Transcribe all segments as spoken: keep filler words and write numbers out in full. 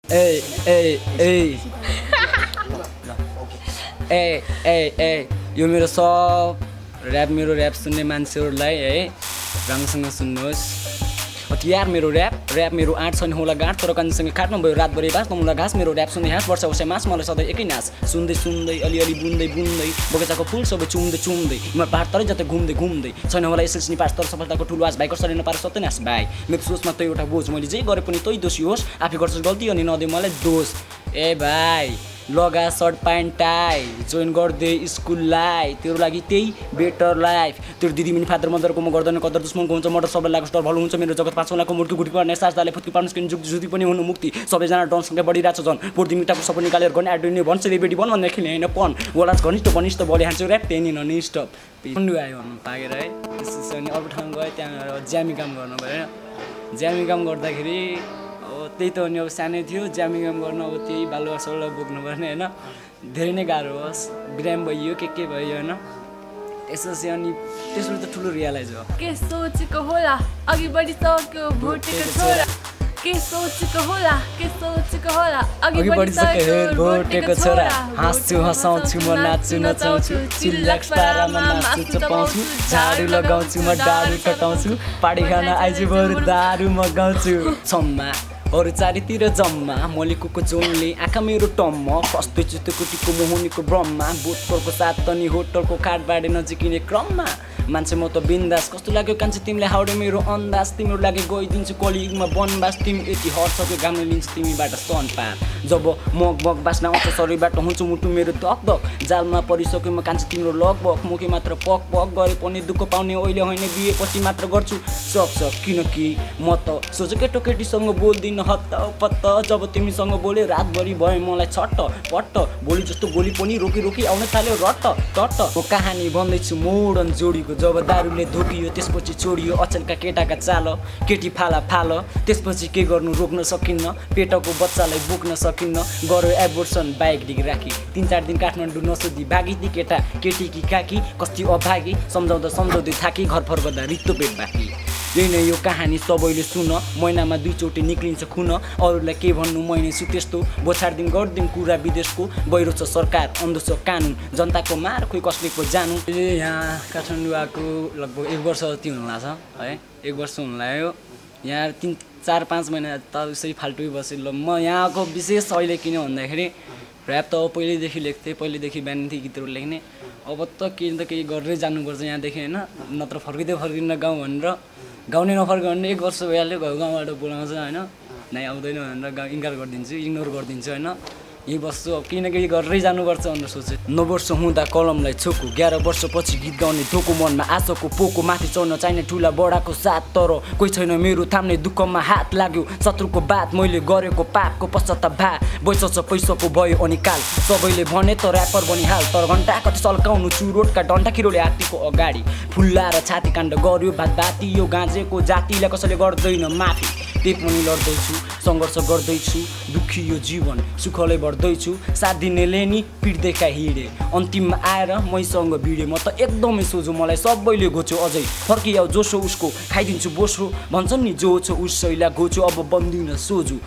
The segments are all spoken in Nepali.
ए ए ए ए ए ए यो मेरो सब ऱ्याप मेरो ऱ्याप सुन्ने मान्छेहरूलाई है राम्रोसँग सुन्नुहोस्। हतियार मेरो ऱ्याप ऱ्याप मेरो आँट छैन होला गाँठ तर कान्छसँग खाट्नु भयो रातभरि बाँच्नु मुला घाँस मेरो ऱ्याप सुन्ने हाँस वर्ष वर्ष मास मलाई सधैँ एकै नाच सुन्दै सुन्दै अलिअलि बुन्दै बुन्दै बगैँचाको फुल सबै चुम्दै चुम्दै म पाहाड तरै जतै घुम्दै घुम्दै छैन होला एसएलसी पास तर सफलताको ठुलो आश भाइ कसरी नपाएर सत्यनाश भाइ मेरो सोचमा त एउटा बोझ मैले जे गरे पनि तै दोषी होस् आफै गर्छस् गल्ती अनि नदे मलाई दोष। ए भाइ लगा सर्ट प्यान्ट टाई जोइन गरिदे स्कुललाई तेरो लागि त्यही बेटर लाइफ तेरो दिदी मिनी फादर मदरको म गर्दैन कदर दुश्मनको हुन्छ मर्डर सबै लाग्छ तर भलो हुन्छ मेरो जगत पाँच लाखको मुर्की गुटी पर्ने सासदाले फुत्की पार्नु स्किन जुग जुदी पनि हुनु मुक्ति सबैजना डनसँगै बढिरहेको छ झन् पोर्दी मिटाको सबै निकालेर गर्ने एडोनी भन्छ रेबेडी बन भन्ने खेल्ने होइन पन वलाज घनिष्ठ बनिष्ठ बलि हान्छु ऱ्याप त्यही नन स्टप पन्डु आयो भन्नु पागेर है त्यसपछि अनि अरू ठाउँ गएँ त्यहाँ ज्यामी काम गर्नु भयो ज्यामी काम गर्दाखेरि अब त्यही त अनि अब सानै थियो ज्यामी काम गर्नु अब त्यही बालुवा सलुवा बोक्नु पर्ने होइन धेरै नै गाह्रो होस् बिराम भइयो के के भयो होइन त्यसपछि अनि त्यसबाट त ठुलो रियलाइज हो के सोचेको होला अघि बढिसक्यो भोटेको छोरा के सोचेको होला के सोचेको होला अघि बढिसक्यो भोटेको छोरा हाँस्छु हँसाउँछु म नाच्छु नचाउँछु चिल्लाक्स पारामा नाच्छु चपाउँछु झाडु लगाउँछु म डाडु कटाउँछु पाडी खान आइज बरु दारु मगाउँछु छम्मा अरू चारैतिर जम्मा मलिकको जोङले आँखा मेरो टम्म कस्तो चित्तको टिको मोहनीको ब्रह्मा बोतलको साथ तनी होटलको काठ बाँडे नजिकिने क्रममा मान्छे म त बिन्दास कस्तो लाग्यो कान्छे तिमीले हाउडे मेरो अन्दाज तिम्रो लागि गइदिन्छु कलिगमा बनबास तिमी यति हर्छको घामले लिन्छ तिमीबाट सनपार जब मग मग बास्न आउँछ शरीरबाट हुन्छ मुटु मेरो धक धक जालमा परिसक्यो म कान्छे तिम्रो लगभग मुखे मात्र पक पक गरे पनि दुःख पाउने अहिले होइन बिहेपछि मात्र गर्छु सक सक किनकि म त सोच केटो केटीसँग बोल्दिनँ हत्त पत्त जब तिमीसँग बोले रातभरि भयो मलाई छट्ट पट्ट बोली जस्तो गोली पनि रोकी रोकी आउन थाल्यो रट्ट टट्ट म कहानी भन्दैछु मोडन जोडीको जब दारूले धोकियो त्यसपछि छोडियो अचेलका केटाका चाल केटी फाला फाल त्यसपछि के गर्नु रोक्न सकिन्न पेटको बच्चालाई बोक्न सकिन्न गऱ्यो एबोर्सन बाइक डिग राखी तिन चार दिन काठमाडौँ नसोधी भागी ती केटा केटी कि काकी कस्ती अभागी सम्झाउँदा सम्झाउँदै थाकी घर फर्कदा रित्तो पेट बाँकी यही नै यो कहानी सबैले सुन महिनामा दुईचोटि निक्लिन्छ खुन अरूलाई के भन्नु मैले छु त्यस्तो बोछारदिन गरिदिउँ कुरा विदेशको बहिरो छ सरकार अन्धो छ कानुन जनताको मार खोइ कसले को जानु। यहाँ काठमाडौँ आएको लगभग एक वर्ष जति हुनु लाग्छ है एक वर्ष हुनु लाग्यो यहाँ तिन चार पाँच महिना त यसरी फाल्टुै बसेँ ल म यहाँको विशेष अहिले किन भन्दाखेरि ऱ्याप त अब पहिल्यैदेखि लेख्थेँ पहिल्यैदेखि बिहानदेखि गीतहरू लेख्ने अब त केही न केही गरेरै जानुपर्छ यहाँदेखि होइन नत्र फर्किँदै फर्किन्न गाउँ भनेर गाउने नफर्क्यो भने एक वर्ष भइहाल्यो घाउ गाउँबाट बोलाउँछ होइन नै आउँदैन भनेर गाउँ इन्कार गरिदिन्छु इग्नोर गरिदिन्छु होइन यही बस्छु अब केही न केही गरेरै जानुपर्छ भनेर सोचेँ। नौ वर्ष हुँदा कलमलाई छोको एघार वर्षपछि गीत गाउने धोको मनमा आशाको पोको माथि चढ्न चाहिने ठुला बडाको साथ तर कोही छैन मेरो थाम्ने दुःखमा हात लाग्यो शत्रुको बात मैले गरेको पापको पश्चाताप भा बैसो छ पैसाको भयो अनि काल सबैले भने त ऱ्यापर बनिहाल तर घन्टा कति सल्काउनु चुरोटका डन्टा किरोले हात्तीको अगाडि फुल्लाएर छाती काण्ड गर्यो भात भाती यो गाँजेको जातिलाई कसैले गर्दैन माफी त्यही पनि लड्दैछु सङ्घर्ष गर्दैछु दुःखी यो जीवन सुखले बढ्दैछु साथ दिनेले नि पिठ देखा हिँडे अन्तिममा आएर मैसँग भिडे म त एकदमै सोझो मलाई सबैले घोच्यो अझै फर्कियाउ जोसो उसको खाइदिन्छु बोसो भन्छन् नि जो छ उसैलाई घोच्यो अब बन्दिन सोझो।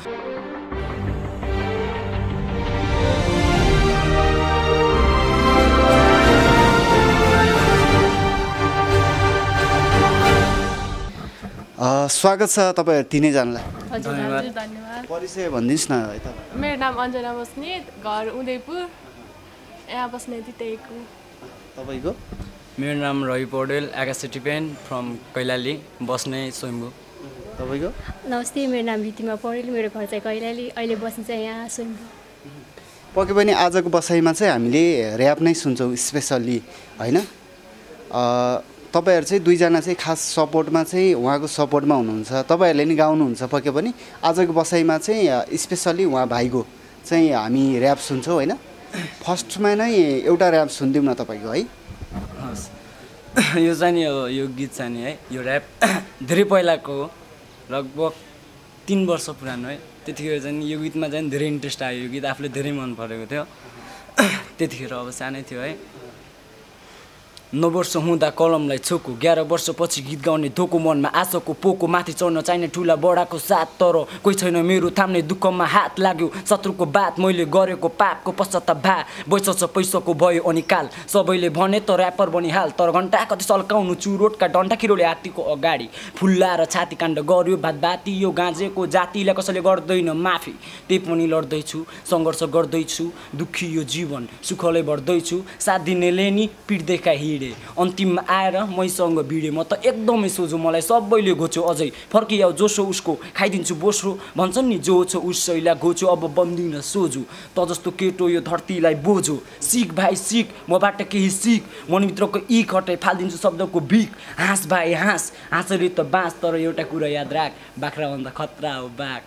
स्वागत छ तपाईँहरू तिनैजनालाई। धन्यवाद धन्यवाद। परिचय भनिदिनुहोस् न है त। मेरो नाम अञ्जना बस्नेत घर उदयपुर यहाँ बस्ने त्यहीको। तपाईँको? मेरो नाम रवि पौडेल आकाश टिपेन फ्रम कैलाली बस्ने स्वयम्भू। तपाईँको? नमस्ते मेरो नाम रीतिमा पौडेल मेरो घर चाहिँ कैलाली अहिले बस्ने चाहिँ यहाँ स्वयम्भू। पक्कै पनि आजको बसाइमा चाहिँ हामीले ऱ्याप नै सुन्छौँ स्पेसल्ली होइन तपाईँहरू चाहिँ दुईजना चाहिँ खास सपोर्टमा चाहिँ उहाँको सपोर्टमा हुनुहुन्छ तपाईँहरूले नि गाउनुहुन्छ पक्कै पनि आजको बसाइमा चाहिँ स्पेसल्ली उहाँ भाइको चाहिँ हामी ऱ्याप सुन्छौँ होइन फर्स्टमा नै एउटा ऱ्याप सुनिदिउँ न तपाईँको है। हस् यो चाहिँ नि अब यो गीत चाहिँ नि है यो ऱ्याप धेरै पहिलाको हो लगभग तिन वर्ष पुरानो है त्यतिखेर चाहिँ यो गीतमा चाहिँ धेरै इन्ट्रेस्ट आयो यो गीत आफूले धेरै मन परेको थियो त्यतिखेर अब सानै थियो है नौ वर्ष हुँदा कलमलाई छोको एघार वर्षपछि गीत गाउने धोको मनमा आशाको पोको माथि चढ्न चाहिने ठुला बडाको साथ तर कोही छैन मेरो थाम्ने दुःखमा हात लाग्यो शत्रुको बात मैले गरेको पापको पश्चाताप भा बैसछ पैसाको भयो अनि काल सबैले भने त ऱ्यापर बनिहाल तर घन्टा कति सल्काउनु चुरोटका डन्ठा किरोले हात्तीको अगाडि फुल्लाएर छाती काण्ड गर्यो भातभाती यो गाँजेको जातिलाई कसैले गर्दैन माफी त्यही पनि लड्दैछु सङ्घर्ष गर्दैछु दुःखी यो जीवन सुखले बढ्दैछु साथ दिनेले नि पिट्दैका हिँडे अन्तिममा आएर मैसँग भिडे म त एकदमै सोझो मलाई सबैले घोच्यो अझै फर्कियाउ जोसो उसको खाइदिन्छु बोसो भन्छन् नि जो छ उसैलाई घोच्यो अब बन्दिन सोझो त जस्तो केटो यो धरतीलाई बोझो सिक भाइ सिक मबाट केही सिक मनभित्रको यी खटाइ फालिदिन्छु शब्दको भिक हाँस भाइ हाँस हाँसरी त बाँस तर एउटा कुरा याद राख बाख्राभन्दा खतरा हो बाघ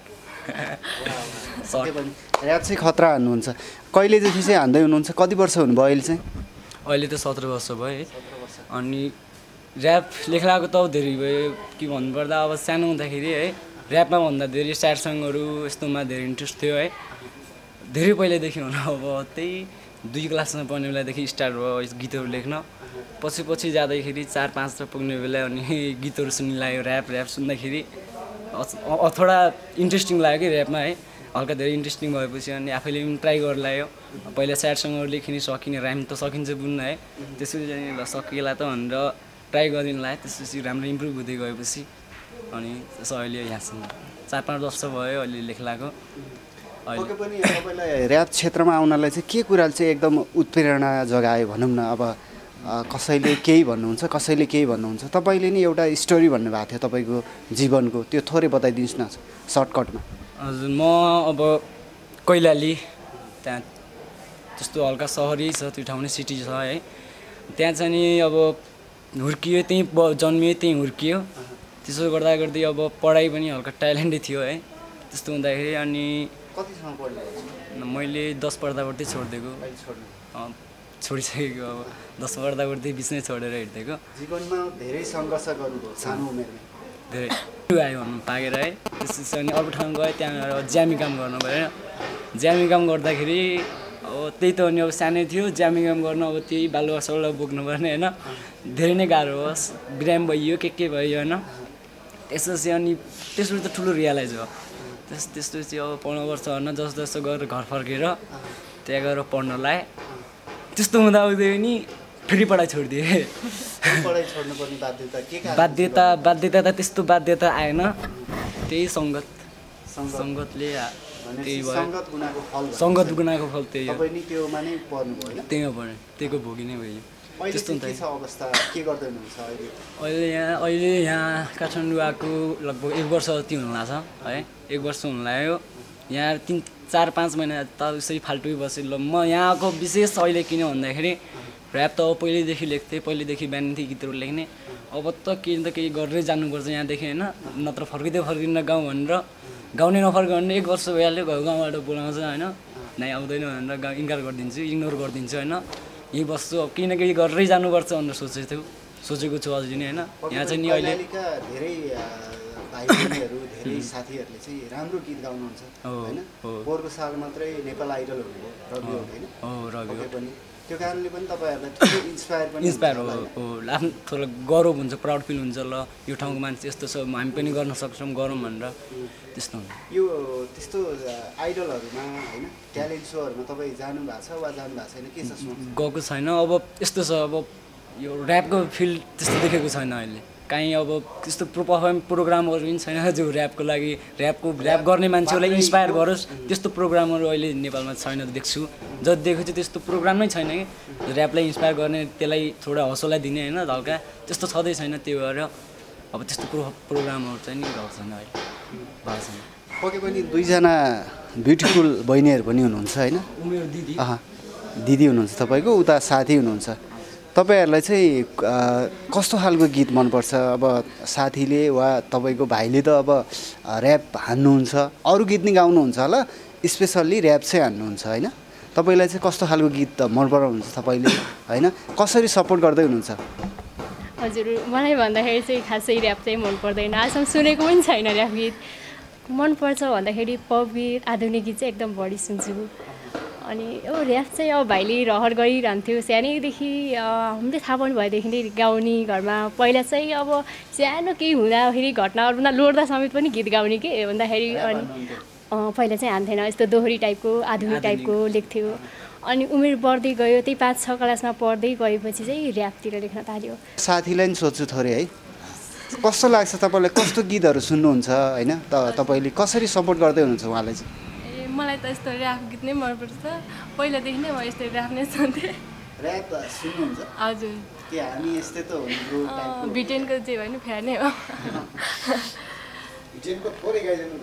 ऱ्याप चाहिँ खतरा हान्नुहुन्छ कहिलेदेखि चाहिँ हान्दै हुनुहुन्छ कति वर्ष हुनुभयो अहिले चाहिँ अहिले त सत्र वर्ष भयो है अनि ऱ्याप लेख्लाको त धेरै भयो के भन्नुपर्दा अब सानो हुँदाखेरि है ऱ्यापमा भन्दा धेरै स्याड सङहरू यस्तोमा धेरै इन्ट्रेस्ट थियो है धेरै पहिल्यैदेखि हुन अब त्यही दुई क्लासमा पढ्ने बेलादेखि स्टार्ट भयो गीतहरू लेख्न पछि पछि जाँदाखेरि चार पाँचमा पुग्ने बेला अनि गीतहरू सुन्नु लाग्यो ऱ्याप ऱ्याप सुन्दाखेरि थोडा इन्ट्रेस्टिङ लाग्यो कि ऱ्यापमा है हल्का धेरै इन्ट्रेस्टिङ भएपछि अनि आफैले पनि ट्राई गरेर लाग्यो पहिला स्याड सङहरू लेखिने सकिने राइम त सकिन्छ बुझ्न है त्यसपछि चाहिँ ल सकिएला त भनेर ट्राई गरिदिनु लाग्यो त्यसपछि राम्रो इम्प्रुभ हुँदै गएपछि अनि त्यसो अहिले यहाँसम्म चार पाँच वर्ष भयो अहिले लेख्लाको पक्कै पनि तपाईँलाई ऱ्याप क्षेत्रमा आउनलाई चाहिँ के कुराले चाहिँ एकदम उत्प्रेरणा जगायो भनौँ न अब कसैले केही भन्नुहुन्छ कसैले केही भन्नुहुन्छ तपाईँले नि एउटा स्टोरी भन्नुभएको थियो तपाईँको जीवनको त्यो थोरै बताइदिनुहोस् न सर्टकटमा हजुर म अब कैलाली त्यहाँ त्यस्तो हल्का सहरै छ त्यो ठाउँ नै सिटी छ है त्यहाँ चाहिँ नि अब हुर्कियो त्यहीँ जन्मियो त्यहीँ हुर्कियो त्यसो गर्दा गर्दै अब पढाइ पनि हल्का ट्यालेन्टै थियो है त्यस्तो हुँदाखेरि अनि कतिसम्म पढ्नु मैले दस पढ्दा पढ्दै छोडिदिएको छोडिसकेको अब दस पढ्दा पढ्दै बिचमै छोडेर हिँडिदिएको जीवनमा धेरै सङ्घर्ष गर्नुभयो सानो उमेरमा धेरै आयो भन्नु पाकेर है त्यसपछि अनि अर्को ठाउँ गएँ त्यहाँ गएर ज्यामी काम गर्नु भयो ज्यामी काम गर्दाखेरि अब त्यही त अनि अब सानै थियो ज्यामी काम गर्नु अब त्यही बालुवा सलुवा बोक्नु पर्ने होइन धेरै नै गाह्रो होस् बिराम भइयो के के भयो होइन त्यसपछि अनि त्यसपछि त ठुलो रियलाइज भयो त्यस त्यस्तो चाहिँ अब पढ्नुपर्छ होइन जस्तो जस्तो गरेर घर फर्केर त्यहाँ गएर पढ्न लाएँ त्यस्तो हुँदा हुँदै पनि फेरि पढाइ छोडिदिएँ पढाइ छोड्नुपर्ने बाध्यता के बाध्यता बाध्यता त त्यस्तो बाध्यता आएन त्यही सङ्गत सङ्गतले त्यही भयो सङ्गत गुनाको फल त्यही हो त्यही हो त्यहीको भोगी नै भयो त्यस्तो अवस्था के गर्दै हुनुहुन्छ अहिले अहिले यहाँ अहिले यहाँ काठमाडौँ आएको लगभग एक वर्ष जति हुनु लाग्छ है एक वर्ष हुनु लाग्यो यहाँ तिन चार पाँच महिना त यसै फाल्टुकै बसेँ ल म यहाँको विशेष अहिले किन भन्दाखेरि ऱ्याप त अब पहिल्यैदेखि लेख्थेँ पहिल्यैदेखि बिहानदेखि गीतहरू लेख्ने अब त केही न केही गरेरै जानुपर्छ यहाँदेखि होइन नत्र फर्किँदै फर्किँदैन गाउँ भनेर गाउने नफर्क्यो भने एक वर्ष भइहाल्यो घर गाउँबाट बोलाउँछ होइन नाइ आउँदैन भनेर गाउँ इन्कार गरिदिन्छु इग्नोर गरिदिन्छु होइन यहीँ बस्छु अब केही न केही गरेरै जानुपर्छ भनेर सोचेको थियो सोचेको छु अझै नै होइन यहाँ चाहिँ नि अहिले धेरै भाइ बहिनीहरू धेरै साथीहरूले चाहिँ राम्रो गीत गाउनुहुन्छ होइन पोहोरको साल मात्रै नेपाल आइडल हुनुभयो रवि होइन हो रवि पनि त्यो कारणले पनि तपाईँहरूलाई ठुलो इन्सपायर पनि इन्सपायर हो हो आफ्नो थोरै गौरव हुन्छ प्राउड फिल हुन्छ ल यो ठाउँको मान्छे यस्तो छ हामी पनि गर्न सक्छौँ गरौँ भनेर त्यस्तो हुन्छ यो त्यस्तो आइडलहरूमा होइन ट्यालेन्ट सोहरूमा तपाईँ जानु भएको छ वा जानु भएको छैन के छ गएको छैन अब यस्तो छ अब यो ऱ्यापको फिल्ड त्यस्तो देखेको छैन अहिले काहीँ अब त्यस्तो पर्फर्म प्रोग्रामहरू पनि छैन जो ऱ्यापको लागि ऱ्यापको ऱ्याप गर्ने मान्छेहरूलाई इन्सपायर गरोस् त्यस्तो प्रोग्रामहरू अहिले नेपालमा छैन देख्छु जति देखेको चाहिँ त्यस्तो प्रोग्राम नै छैन कि ऱ्यापलाई इन्सपायर गर्ने त्यसलाई थोडा हौसला दिने होइन हल्का त्यस्तो छँदै छैन त्यो भएर अब त्यस्तो प्रो प्रोग्रामहरू चाहिँ नि भएको छैन अहिले भएको छैन पक्कै पनि दुईजना ब्युटिफुल बहिनीहरू पनि हुनुहुन्छ होइन उमेर दिदी अह दिदी हुनुहुन्छ तपाईँको उता साथी हुनुहुन्छ तपाईँहरूलाई चाहिँ कस्तो खालको गीत मनपर्छ अब साथीले वा तपाईँको भाइले त अब ऱ्याप हान्नुहुन्छ अरू गीत नि गाउनुहुन्छ होला स्पेसल्ली ऱ्याप चाहिँ हान्नुहुन्छ होइन तपाईँलाई चाहिँ कस्तो खालको गीत मन पराउनुहुन्छ तपाईँले होइन कसरी सपोर्ट गर्दै हुनुहुन्छ हजुर मलाई भन्दाखेरि चाहिँ खासै ऱ्याप चाहिँ मन पर्दैन आजसम्म सुनेको पनि छैन ऱ्याप गीत मनपर्छ भन्दाखेरि पप गीत आधुनिक गीत चाहिँ एकदम बढी सुन्छु अनि अब ऱ्याप चाहिँ अब भाइले रहर गरिरहन्थ्यो सानैदेखि हामीले थाहा पाउनु भएदेखि नै गाउने घरमा पहिला चाहिँ अब सानो केही हुँदाखेरि घटनाहरू भन्दा लोड्दा समेत पनि गीत गाउने के भन्दाखेरि अनि पहिला चाहिँ हान्थेन यस्तो दोहोरी टाइपको आधुनिक टाइपको लेख्थ्यो अनि उमेर बढ्दै गयो त्यही पाँच छ क्लासमा पढ्दै गएपछि चाहिँ ऱ्यापतिर लेख्न थाल्यो साथीलाई नि सोध्छु थोरै है कस्तो लाग्छ तपाईँलाई कस्तो गीतहरू सुन्नुहुन्छ होइन त तपाईँले कसरी सपोर्ट गर्दै हुनुहुन्छ उहाँलाई चाहिँ ए मलाई त यस्तो ऱ्याप गीत नै मनपर्छ पहिलादेखि नै म यस्तो ऱ्याप नै सुन्थेँ ऱ्याप सुन्नुहुन्छ हजुर के हामी यस्तै त हुनु बिटेनको जे भयो नि फ्यानै हो बिटेनको थोरै गाइदिनु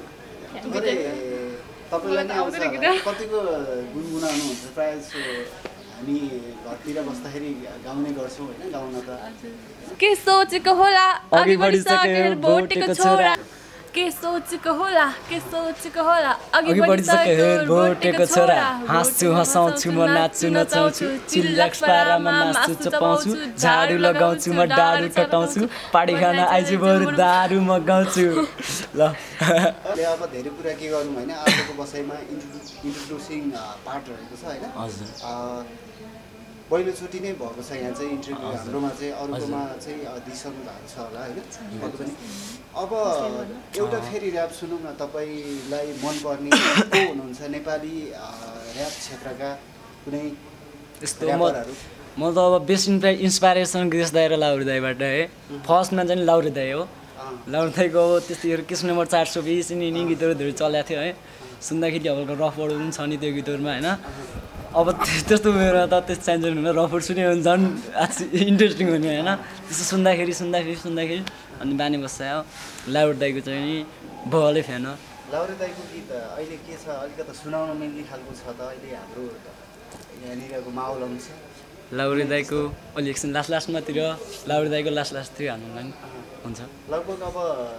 तपाईँलाई नै आउँछ कतिको गुनगुनाउनु हुन्छ प्रायः जस्तो हामी घरतिर बस्दाखेरि गाउने गर्छौँ होइन गाउन त के सोचेको होला अघि बढिसक्यो भोटेको छोरा के सोचेको होला के सोचेको होला अघि बढिसक्यो भोटेको छोरा हाँस्छु हँसाउँछु म नाच्छु नचाउँछु चिल्लाक्स पारामा मासु चपाउँछु झाडु लगाउँछु म डाडु टटाउँछु पाडी खान आइजु बरु दारु म गाउँछु ल अब धेरै कुरा के गर्नु होइन आजको बसाइमा इन्ट्रोड्युसिङ पार्ट रहेको छ होइन हजुर पहिलोचोटि नै भएको छ यहाँ चाहिँ इन्टरभ्यू हाम्रोमा चाहिँ अरूकोमा चाहिँ दिइसक्नु भएको छ होला होइन अरू पनि अब एउटा फेरि ऱ्याप सुनौँ न तपाईँलाई मनपर्ने को हुनुहुन्छ नेपाली ऱ्याप क्षेत्रका कुनै यस्तो म त अब बेस्ट इन्सपाइरेसन गिरीश दाइ र लाउरी दाइबाट है फर्स्टमा चाहिँ लाउरी दाइ हो लाउरी दाइको अब त्यस्तोहरू किस नम्बर चार सौ बिस यिनी गीतहरू धेरै चलेको थियो है सुन्दाखेरि हल्का रफहरू पनि छ नि त्यो गीतहरूमा होइन अब त्यस्तो उयोमा त त्यस्तो चाहिन्छ भने रफर सुन्यो भने झन् इन्ट्रेस्टिङ हुने होइन त्यस्तो सुन्दाखेरि सुन्दाखेरि सुन्दाखेरि अनि बानी बस्छ हो लाउरी दाइको चाहिँ नि भलै फ्यान हो लाउरी दाइको गीत अहिले के छ अलिकति सुनाउन मिल्ने खालको छ त अहिले हाम्रो यहाँनिरको माहौल अनुसार लाउरी दाइको अहिले एकछिन लास्ट लास्टमातिर लाउरी दाइको लास्ट लास्टतिर हाल्नुलाई हुन्छ लगभग अब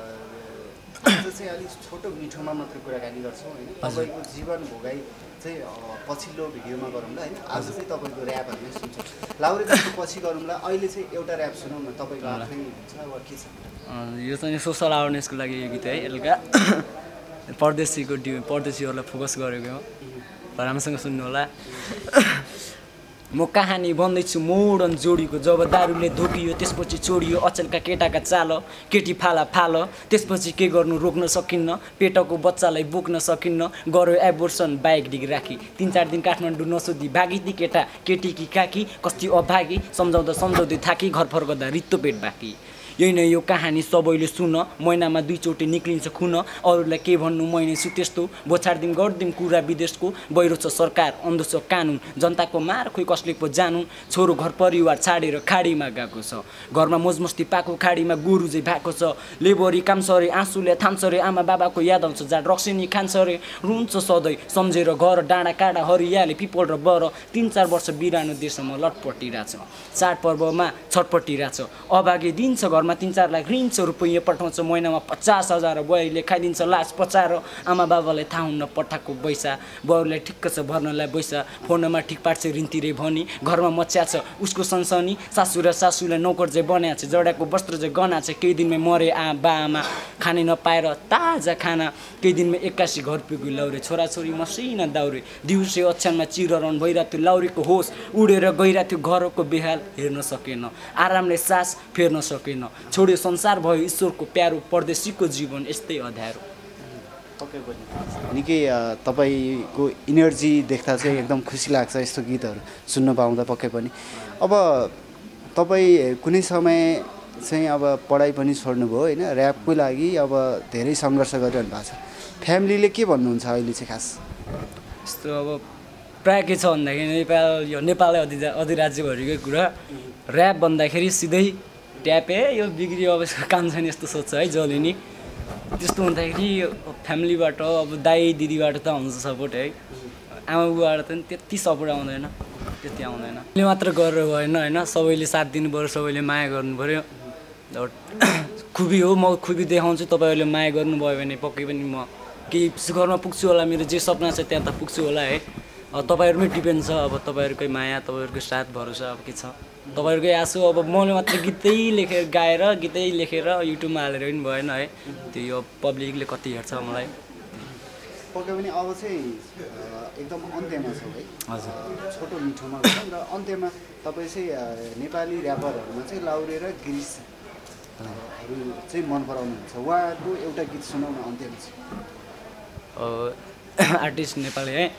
आज चाहिँ अलिक छोटो मिठोमा मात्र कुराकानी गर्छौँ होइन तपाईँको जीवन भोगाइ चाहिँ पछिल्लो भिडियोमा गरौँला होइन आज चाहिँ तपाईँको ऱ्यापहरू नै सुन्छौँ लाउरी दाइको पछि गरौँला अहिले चाहिँ एउटा ऱ्याप सुनौँ न तपाईँको आफ्नै हुन्छ वा के छ यो चाहिँ सोसल अवेरनेसको लागि यो गीत है बेलुका परदेशीको डि परदेशीहरूलाई फोकस गरेको हो राम्रोसँग सुन्नु होला म कहानी भन्दैछु मोडन जोडीको जब दारूले धोकियो त्यसपछि छोडियो अचेलका केटाका चाल केटी फाला फाल त्यसपछि के गर्नु रोक्न सकिन्न पेटको बच्चालाई बोक्न सकिन्न गऱ्यो एबोर्सन बाइक डिग राखी तिन चार दिन काठमाडौँ नसोधी भागी ती केटा केटी कि काकी कस्ती अभागी सम्झाउँदा सम्झाउँदै थाकी घर फर्कदा रित्तो पेट बाँकी यही नै यो कहानी सबैले सुन महिनामा दुईचोटि निक्लिन्छ खुन अरूलाई के भन्नु मैले छु त्यस्तो बोछारदिम गर्दिम कुरा विदेशको बहिरो छ सरकार अन्धो छ कानुन जनताको मार खोइ कसले पो जानु छोरो घर परिवार छाडेर खाडीमा गएको छ घरमा मोजमस्ती पाएको खाडीमा गोरु चाहिँ भएको छ लेबरी काम सरे आँसुले थाम्छ रे आमा बाबाको याद आउँछ जहाँ रक्सिनी खान्छ रे रुन्छ सधैँ सम्झेर घर डाँडा काँडा हरियाले पिपल र बर तिन चार वर्ष बिरानो देशमा लटपटिरहेछ चाडपर्वमा छटपटिरहेछ अभागे दिन्छ घरमा तीन चार लाख ऋण सौ रुपियाँ पठाउँछ महिनामा पचास हजार बुहारीले खाइदिन्छ लास पचाएर आमा बाबालाई थाहा हुन्न पठाएको पैसा बुहारीलाई ठिक्क छ भर्नलाई पैसा फोनमा ठिक पार्छ ऋण तिरे भनी घरमा मच्या छ उसको सनसनी सासू र सासूलाई नोकर चाहिँ बनाएको छ जडाको वस्त्र चाहिँ गनाएको छ केही दिनमै मरे आ बा आमा खाने नपाएर ताजा खाना केही दिनमै एक्कासी घर पुग्यो लाउरे छोराछोरी मसिना दाउरे दिउँसे ओछ्यानमा चिरहरण भइरहेको थियो लाउरेको होस उडेर गइरहेको थियो घरको बेहाल हेर्न सकेन आरामले सास फेर्न सकेन छोड्यो संसार भयो ईश्वरको प्यारो परदेशीको जीवन यस्तै अध्यारो पक्कै पनि निकै तपाईँको इनर्जी देख्दा चाहिँ एकदम खुसी लाग्छ यस्तो गीतहरू सुन्न पाउँदा पक्कै पनि अब तपाईँ कुनै समय चाहिँ अब पढाइ पनि छोड्नुभयो होइन ऱ्यापको लागि अब धेरै सङ्घर्ष गरिरहनु भएको छ फ्यामिलीले के भन्नुहुन्छ अहिले चाहिँ खास यस्तो अब प्रायः के छ भन्दाखेरि नेपाल यो नेपालै अधि अधिराज्यभरिकै कुरा ऱ्याप भन्दाखेरि सिधै ट्यापे यो बिग्रियो अब यसको काम छैन यस्तो सोध्छ है जसले नि त्यस्तो हुँदाखेरि फ्यामिलीबाट अब दाइ दिदीबाट त आउँछ सपोर्ट है आमा बुबाबाट त त्यति सपोर्ट आउँदैन त्यति आउँदैन अहिले मात्र गरेर भएन होइन सबैले साथ दिनु पऱ्यो सबैले माया गर्नु पऱ्यो खुबी हो म खुबी देखाउँछु तपाईँहरूले माया गर्नुभयो भने पक्कै पनि म केही घरमा पुग्छु होला मेरो जे सपना छ त्यहाँ त पुग्छु होला है अब तपाईँहरूमै डिपेन्ड छ अब तपाईँहरूकै माया तपाईँहरूको साथ भरोसा अब के छ तपाईँहरूकै आँसु अब मैले मात्र गीतै लेखेर गाएर गीतै लेखेर युट्युबमा हालेर पनि भएन है त्यो यो पब्लिकले कति हेर्छ मलाई पक्कै पनि अब चाहिँ एकदम अन्त्यमा छौँ है हजुर छोटो मिठोमा गरौँ र अन्त्यमा तपाईँ चाहिँ नेपाली ऱ्यापरहरूमा चाहिँ लाउरे र गिरिसहरू चाहिँ मन पराउनुहुन्छ उहाँको एउटा गीत सुनाउन अन्त्यमा चाहिँ आर्टिस्ट नेपाली है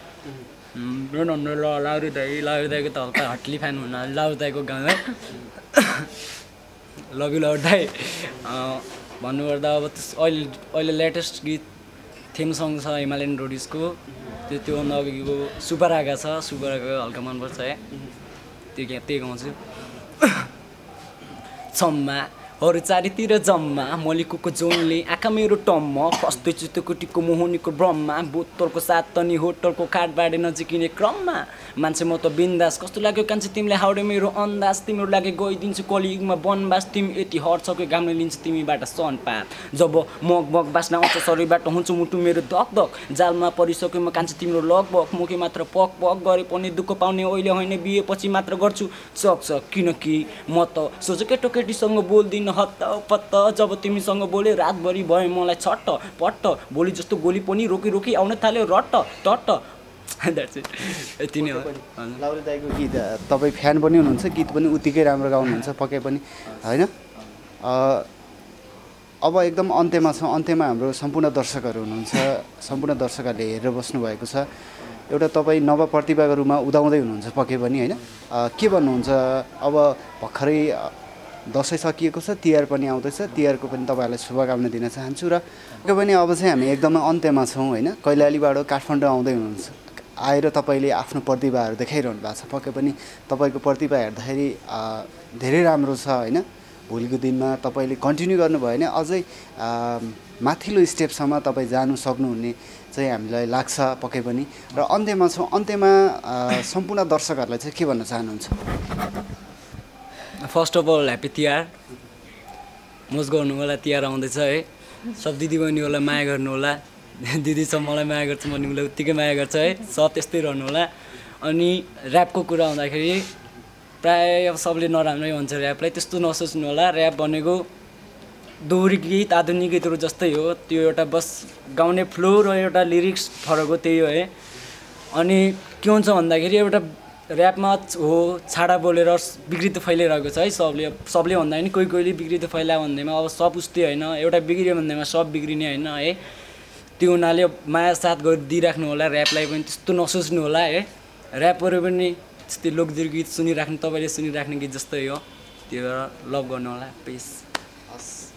लाउरे दाई लाउरे दाईको त हल्का हटली फ्यान हुन लाउरे दाईको गाउँ है लभ यु लाउरे दाई भन्नुपर्दा अब अहिले अहिले लेटेस्ट गीत थीम सङ छ हिमालयन रोडिसको त्यो त्योभन्दा अघिको सुपर आगा छ सुपर आगा हल्का मनपर्छ है त्यो त्यही गाउँछु छम्मा अरू चारैतिर जम्मा मलिकको जोनले आँखा मेरो टम्म फस्दैछु त्यो कुटीको मोहनीको ब्रह्मा बोतलको साथ तनी होटलको खाटबाडे नजिकिने क्रममा मान्छे म त बिन्दास कस्तो लाग्यो कान्छे तिमीले हाउडे मेरो अन्दाज तिम्रो लागि गइदिन्छु कलियुगमा वनबास तिमी यति हट्छको घामले लिन्छ तिमीबाट सनपात जब मग मग बास्न आउँछ शरीरबाट हुन्छ मुटु मेरो धक धक जालमा परिसक्यो म कान्छे तिम्रो लगभग मुखी मात्र पक पक गरे पनि दुःख पाउने अहिले होइन बिहेपछि मात्र गर्छु चक चक किनकि म त सोचो केटोकेटीसँग बोल्दिनँ हत्त पत्त जब तिमीसँग बोले रातभरि भयो मलाई छट्ट पट्ट भोलि जस्तो गोली पनि रोकी रोकी आउन थाल्यो रट्ट टट्ट द्याट्स इट यति नै हो लाउरे दाईको गीत तपाईँ फ्यान पनि हुनुहुन्छ गीत पनि उत्तिकै राम्रो गाउनुहुन्छ पक्कै पनि होइन अब एकदम अन्त्यमा छ अन्त्यमा हाम्रो सम्पूर्ण दर्शकहरू हुनुहुन्छ सम्पूर्ण दर्शकहरूले हेरेर बस्नुभएको छ एउटा तपाईँ नवप्रतिभाको रूपमा उदाउँदै हुनुहुन्छ पक्कै पनि होइन के भन्नुहुन्छ अब भर्खरै दसैँ सकिएको छ तिहार पनि आउँदैछ तिहारको पनि तपाईँहरूलाई शुभकामना दिन चाहन्छु र पक्कै पनि अब चाहिँ हामी एकदमै अन्त्यमा छौँ होइन कैलालीबाट काठमाडौँ आउँदै हुनुहुन्छ आएर तपाईँले आफ्नो प्रतिभाहरू देखाइरहनु भएको छ पक्कै पनि तपाईँको प्रतिभा हेर्दाखेरि धेरै राम्रो छ होइन भोलिको दिनमा तपाईँले कन्टिन्यू गर्नुभयो भने अझै माथिल्लो स्टेपसम्म तपाईँ जानु सक्नुहुने चाहिँ हामीलाई लाग्छ पक्कै पनि र अन्त्यमा छौँ अन्त्यमा सम्पूर्ण दर्शकहरूलाई चाहिँ के भन्न चाहनुहुन्छ first of all happy Tihar मोज गर्नु होला तिहार आउँदैछ है सब दिदीबहिनीहरूलाई माया गर्नु होला दिदी छ मलाई माया गर्छ म उसलाई उत्तिकै माया गर्छ है सब त्यस्तै रहनु होला अनि ऱ्यापको कुरा आउँदाखेरि प्रायः अब सबले नराम्रै भन्छ ऱ्यापलाई त्यस्तो नसोच्नु होला ऱ्याप भनेको दोहोरी गीत आधुनिक गीतहरू जस्तै हो त्यो एउटा बस गाउने फ्लो र एउटा लिरिक्स फरक हो त्यही हो है अनि के हुन्छ भन्दाखेरि एउटा ऱ्यापमा हो छाडा बोलेर बिग्रित फैलिरहेको छ है सबले सबले भन्दा पनि कोही कोहीले बिग्रित फैला भन्दैमा अब सब उस्तै होइन एउटा बिग्रियो भन्दैमा सब बिग्रिने होइन है त्यो हुनाले माया साथ गरिदिइराख्नु होला ऱ्यापलाई पनि त्यस्तो नसोच्नु होला है ऱ्यापहरू पनि त्यस्तै लोकगीत गीत सुनिराख्नु तपाईँले सुनिराख्ने गीत जस्तै हो त्यो लभ गर्नु होला प्लिज हस्